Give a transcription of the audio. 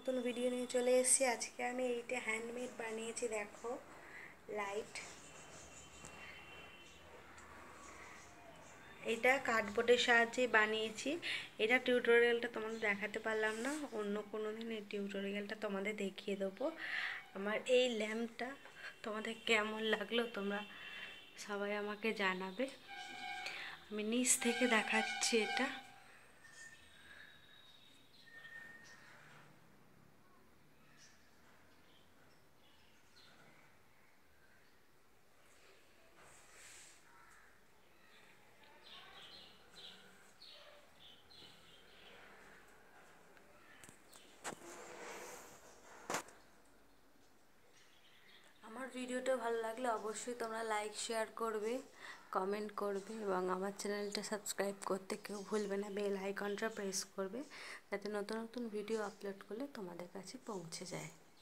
নতুন ভিডিও নিয়ে চলে এসেছি। আজকে আমি এইটা হ্যান্ডমেড বানিয়েছি, দেখো লাইট। এটা কার্ডবোর্ডের সাহায্যে বানিয়েছি। এটা টিউটোরিয়ালটা তোমাদের দেখাতে পারলাম না, অন্য কোনো দিন এই টিউটোরিয়ালটা তোমাদের দেখিয়ে দেবো। আমার এই ল্যাম্পটা তোমাদের কেমন লাগলো তোমরা সবাই আমাকে জানাবে। আমি নিচ থেকে দেখাচ্ছি এটা। আমার ভিডিওটা ভালো লাগলে অবশ্যই তোমরা লাইক শেয়ার করবে, কমেন্ট করবে এবং আমার চ্যানেলটা সাবস্ক্রাইব করতে কেউ ভুলবে না। বেল আইকনটা প্রেস করবে যাতে নতুন নতুন ভিডিও আপলোড করলে তোমাদের কাছে পৌঁছে যায়।